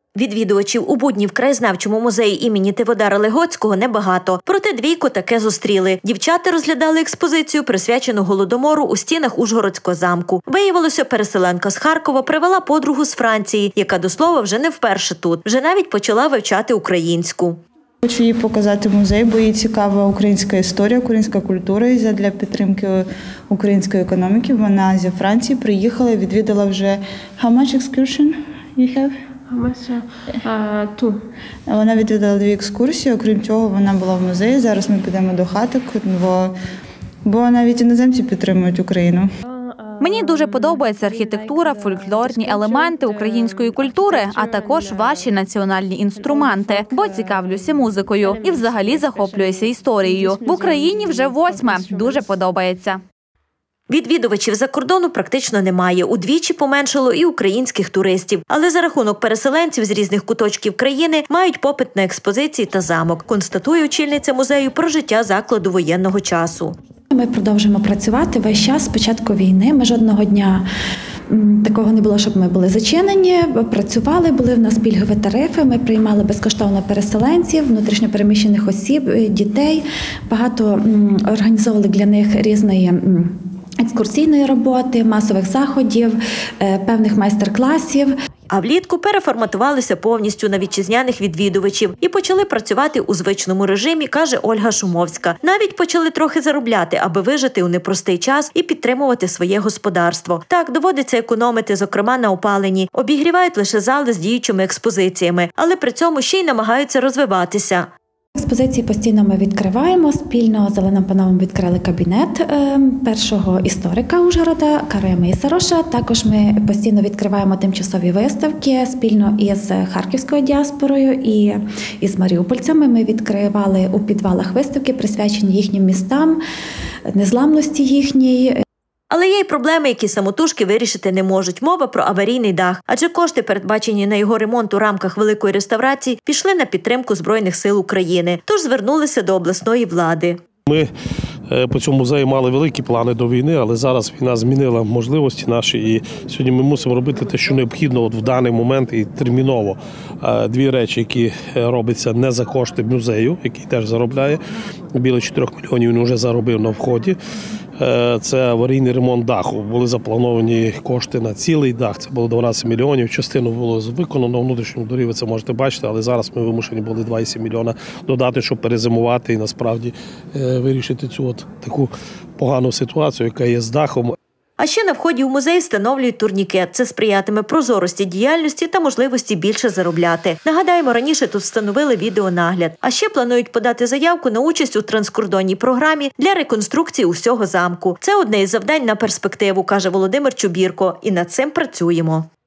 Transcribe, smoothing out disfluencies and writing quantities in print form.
Відвідувачів у будні в краєзнавчому музеї імені Тиводара Легоцького небагато. Проте двійко таке зустріли. Дівчата розглядали експозицію, присвячену Голодомору у стінах Ужгородського замку. Виявилося, переселенка з Харкова привела подругу з Франції, яка, до слова, вже не вперше тут. Вже навіть почала вивчати українську. Хочу їй показати музей, бо їй цікава українська історія, українська культура. І для підтримки української економіки вона зі Франції приїхала і відвідала вже «How much excursion you have?» Вона відвідала 2 екскурсії, окрім цього вона була в музеї. Зараз ми підемо до хаток, бо навіть іноземці підтримують Україну. Мені дуже подобається архітектура, фольклорні елементи української культури, а також ваші національні інструменти, бо цікавлюся музикою і взагалі захоплююся історією. В Україні вже 8-ме, дуже подобається. Відвідувачів за кордону практично немає. Удвічі поменшало і українських туристів. Але за рахунок переселенців з різних куточків країни мають попит на експозиції та замок, констатує очільниця музею про життя закладу воєнного часу. Ми продовжуємо працювати весь час з початку війни. Ми жодного дня такого не було, щоб ми були зачинені. Працювали, були в нас пільгові тарифи, ми приймали безкоштовно переселенців, внутрішньо переміщених осіб, дітей. Багато організовували для них різної екскурсійної роботи, масових заходів, певних майстер-класів. А влітку переформатувалися повністю на вітчизняних відвідувачів і почали працювати у звичному режимі, каже Ольга Шумовська. Навіть почали трохи заробляти, аби вижити у непростий час і підтримувати своє господарство. Так, доводиться економити, зокрема на опаленні. Обігрівають лише зали з діючими експозиціями, але при цьому ще й намагаються розвиватися. Експозиції постійно ми відкриваємо. Спільно з Оленом Пановим відкрили кабінет першого історика Ужгорода Карея Мейсароша. Також ми постійно відкриваємо тимчасові виставки спільно із харківською діаспорою і із маріупольцями. Ми відкривали у підвалах виставки, присвячені їхнім містам, незламності їхньої. Але є й проблеми, які самотужки вирішити не можуть. Мова про аварійний дах. Адже кошти, передбачені на його ремонт у рамках великої реставрації, пішли на підтримку Збройних сил України. Тож звернулися до обласної влади. Ми по цьому музею мали великі плани до війни, але зараз війна змінила можливості наші. І сьогодні ми мусимо робити те, що необхідно в даний момент і терміново. 2 речі, які робляться не за кошти музею, який теж заробляє. Біля 4 мільйонів він вже заробив на вході. Це аварійний ремонт даху. Були заплановані кошти на цілий дах. Це було 12 мільйонів. Частину було виконано внутрішньому дворі, ви це можете бачити, але зараз ми вимушені були 2,7 мільйона додати, щоб перезимувати і насправді вирішити цю таку погану ситуацію, яка є з дахом. А ще на вході у музей встановлюють турнікет. Це сприятиме прозорості діяльності та можливості більше заробляти. Нагадаємо, раніше тут встановили відеонагляд. А ще планують подати заявку на участь у транскордонній програмі для реконструкції усього замку. Це одне із завдань на перспективу, каже Володимир Чубірко. І над цим працюємо.